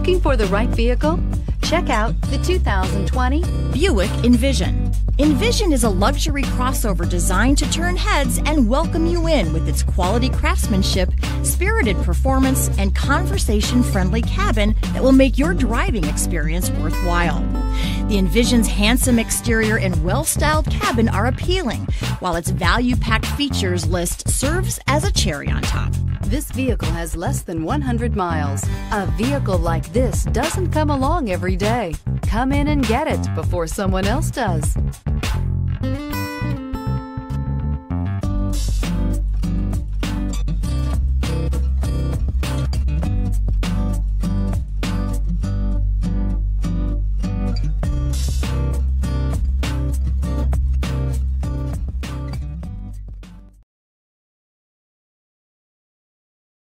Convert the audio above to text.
Looking for the right vehicle? Check out the 2020 Buick Envision. Envision is a luxury crossover designed to turn heads and welcome you in with its quality craftsmanship, spirited performance, and conversation-friendly cabin that will make your driving experience worthwhile. The Envision's handsome exterior and well-styled cabin are appealing, while its value-packed features list serves as a cherry on top. This vehicle has less than 100 miles. A vehicle like this doesn't come along every day. Come in and get it before someone else does.